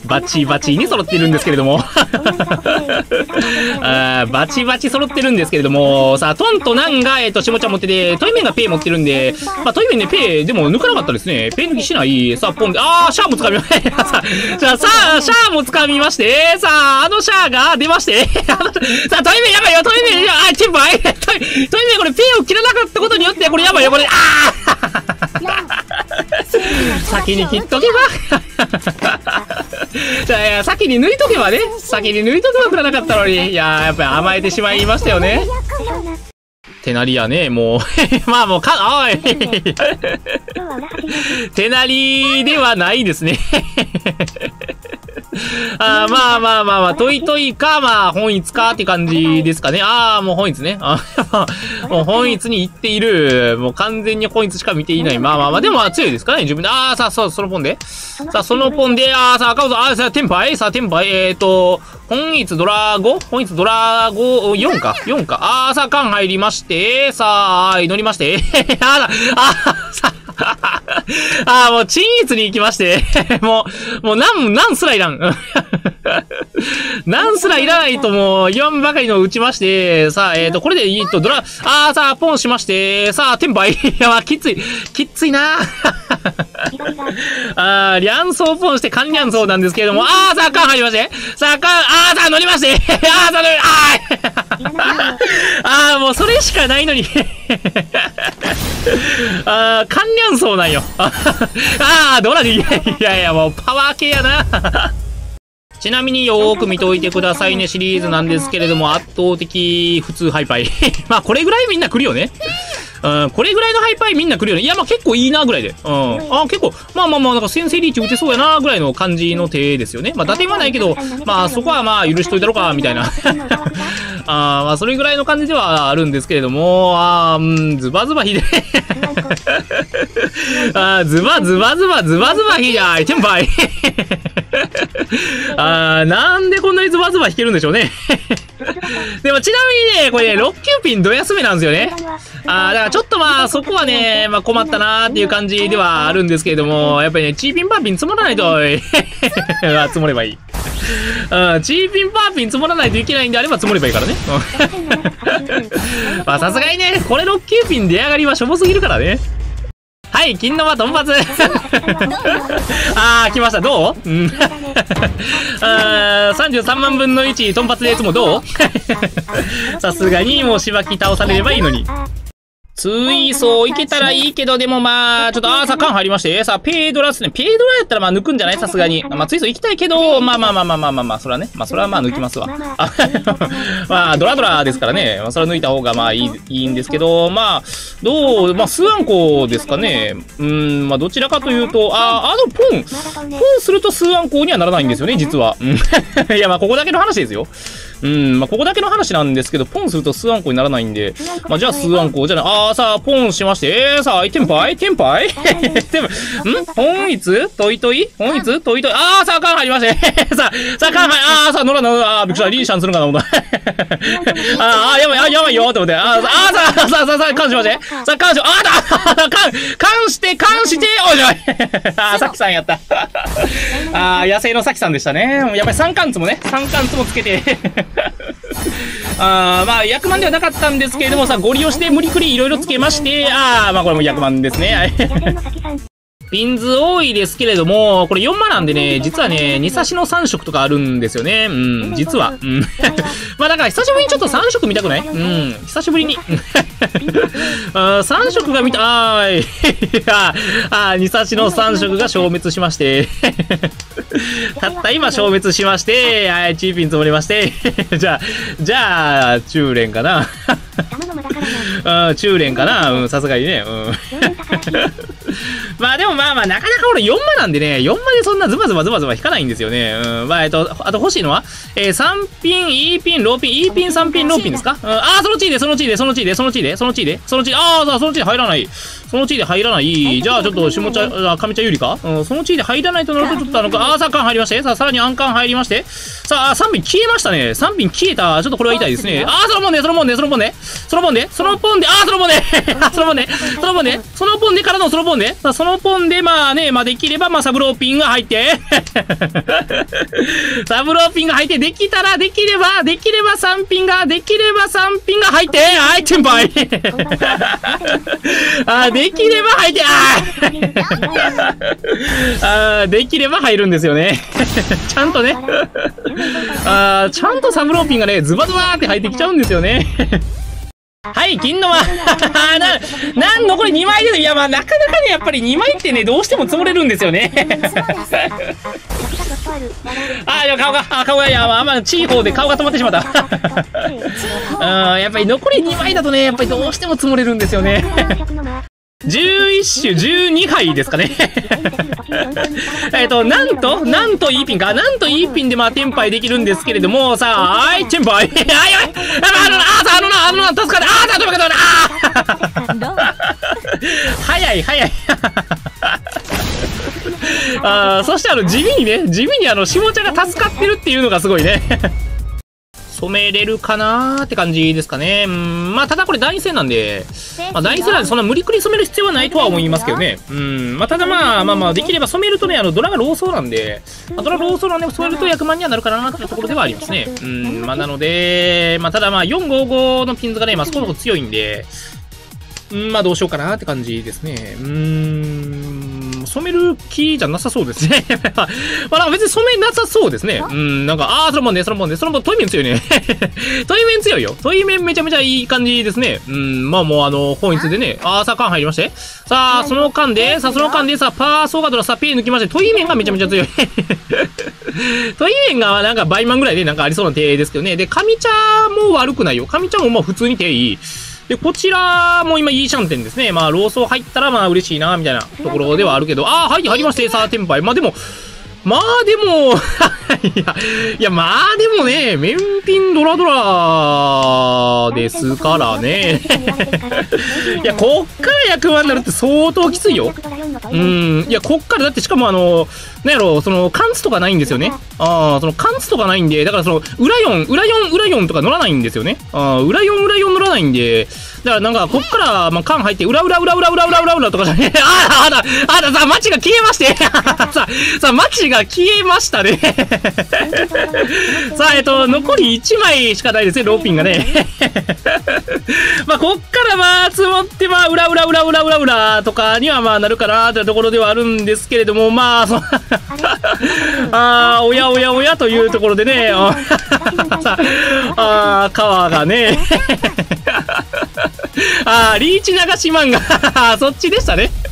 バチバチに揃ってるんですけれども。バチバチ揃ってるんですけれども、さあ、トンとナンが、下ちゃん持ってて、トイメンがペイ持ってるんで、まあ、トイメンね、ペイ、でも抜かなかったですね。ペイ抜きしない。さあ、ポンで、シャアも掴みました。さあ、シャアも掴みまして、さあ、シャアが出まして、さあ、トイメンやばいよ、トイメン、テンパイトイメンこれペイを切らなかったことによって、これやばいよ、これ、先に切っとけば。じゃあ、先に抜いとけばね。先に抜いとけばくらなかったのに。いやー、やっぱり甘えてしまいましたよね。手なりやね、もう。まあもうおい。手なりではないですね。まあ、トイトイか、まあ、本一かって感じですかね。もう本一ね。もう本一に行っている。もう完全に本一しか見ていない。まあ、でも強いですかね、自分で。さあ、そのポンで。さあ、そのポンで、さあ、赤星、さあ、テンパイ本一ドラ5 4か。さあ、缶入りまして、さあ、祈りまして、もう、鎮一に行きまして、もう、なんすらいらん。なんすらいらないともう、言わんばかりの打ちまして、さあ、これでいいと、さあ、ポンしまして、さあ、テンパイ。いや、きついな。リャンソーポンして、カンリャンソーなんですけれども、さあ、缶入りまして、さあ、乗りまして、もうそれしかないのに。カンリャンソーなんよ。どうなにいや、もうパワー系やな。ちなみによーく見ておいてくださいねシリーズなんですけれども、圧倒的普通ハイパイ。まあ、これぐらいみんな来るよね。これぐらいのハイパイみんな来るよね。いや、まあ結構いいなぐらいで。結構、まあ、なんか先制リーチ打てそうやなぐらいの感じの手ですよね。まあ、打点はないけど、まあ、そこはまあ、許しといたろか、みたいな。まあ、それぐらいの感じではあるんですけれども、ズバズバひで。ズバひで、テンパイ。なんでこんなにズバズバ弾けるんでしょうね。でもちなみにね、これね、6級ピンド安めなんですよね。だからちょっとまあ、そこはね、まあ困ったなーっていう感じではあるんですけれども、やっぱりね、チーピンパーピン積もらないと、積もればいい。チーピンパーピン積もらないといけないんであれば積もればいいからね。まあさすがにね、これ6級ピン出上がりはしょぼすぎるからね。はい、金の輪突発。来ました。どう?33万分の1突発でいつもどうさすがにもうしばき倒されればいいのに。追走いけたらいいけど、でもまあ、ちょっと、さあ、缶入りまして、さあ、ペイドラですね。ペイドラやったらまあ抜くんじゃないさすがに。まあ、追走行きたいけど、まあ、それはね。まあ、それはまあ抜きますわ。まあ、ドラですからね。まあ、それは抜いた方がまあいいんですけど、まあ、スワンコですかね。まあ、どちらかというと、ポンするとスワンコにはならないんですよね、実は。いや、まあ、ここだけの話ですよ。まあ、ここだけの話なんですけど、ポンするとスワンコにならないんで、まあ、じゃあスワンコじゃない。さあ、ポンしまして、さあ、テンパイ本一トイトイさあ、缶入りまして。さあ、缶入さあ、乗らな、びっくりした。リーシャンするかな、思った。やばいよ、って思って。さあ、缶しまして。さあ、缶して、おい。さきさんやった。野生のさきさんでしたね。やっぱり三冠つもつけて。まあ、役満ではなかったんですけれどもさ、ご利用して無理くりいろいろつけまして、まあ、これも役満ですね。ピンズ多いですけれども、これ4マなんでね、実はね、2差しの3色とかあるんですよね。実は。まあだから久しぶりにちょっと3色見たくない久しぶりに。3色が見た、2差しの3色が消滅しまして。たった今消滅しまして、チーピン積もりまして。じゃあ、中連かな。中連かなさすがにね。まあでもなかなか俺4マなんでね、4マでそんなズバズバ引かないんですよね。あと欲しいのは、3ピン、E ピン、ローピン、E ピン、3ピン、ローピンですかその地位で。さあ、その地位で入らない。その地位で入らない。じゃあちょっと上茶有利かその地位で入らないとなるとちょっとさあ、缶入りまして。さあ、さらに暗缶入りまして。さあ、3ピン消えましたね。3ピン消えた。ちょっとこれは痛いですね。そのポンでからのそのポンで。そののポンで、まあね、まあできれば、まあサブローピンが入って、サブローピンが入って、できれば3ピンが入って、はい、テンパイできれば入って、できれば入るんですよね。ちゃんとね。ちゃんとサブローピンがね、ズバズバーって入ってきちゃうんですよね。はい、金の間残り2枚で、いや、まあ、なかなかね、やっぱり2枚ってね、どうしても積もれるんですよね。でも顔が、いや、まあ、チーホーで顔が止まってしまった。やっぱり残り2枚だとね、やっぱりどうしても積もれるんですよね。11種12杯ですかね。なんといいピンか。なんといいピンでまあ、テンパイできるんですけれども、さあ、はい、テンパイ。助かる。早い。そして地味に下茶が助かってるっていうのがすごいね。染めれるかなーって感じですかね。まあ、ただこれ第2戦なんで、まあ、第2戦なんでそんな無理くり染める必要はないとは思いますけどね。まあ、ただまあ、できれば染めるとね、ドラがローソーなんで、ドラローソーなんで染めると役満にはなるかなってところではありますね。まあ、なので、まあ、ただまあ、455のピンズがね、まあ、そこそこ強いんで、まあ、どうしようかなって感じですね。染める気じゃなさそうですね。まあ、別に染めなさそうですね。なんか、そのもんね、トイメン強いね。トイメン強いよ。トイメンめちゃめちゃいい感じですね。まあもう本一でね、さあ、缶入りまして。さあ、その間で、パーソーガドラペイ抜きまして、トイメンがめちゃめちゃ強い。トイメンがなんか倍満ぐらいでなんかありそうな手ですけどね。で、上茶も悪くないよ。上茶もまあ普通に手いい。で、こちらも今いいシャンテンですね。まあ、ローソー入ったらまあ嬉しいな、みたいなところではあるけど、はい、入りまして、さあ、テンパイ。まあでも、いや、まあでもね、メンピンドラですからね。いや、こっから役満になるって相当きついよ。いや、こっからだってしかもなんやろ、貫通とかないんですよね。貫通とかないんで、だから裏4とか乗らないんですよね。裏4乗らないんで、だからなんか、こっから、まあ、缶入って、裏とかじゃね、さあ、マチが消えまして、さあ、マチが消えましたね。さあ、残り1枚しかないですね、ローピンがね。まあ、こっからまあ、積もって、まあ、裏とかにはまあ、なるかな、というところではあるんですけれども、まあ、おやというところでね、さあ、川がね、リーチ流し漫画そっちでしたね。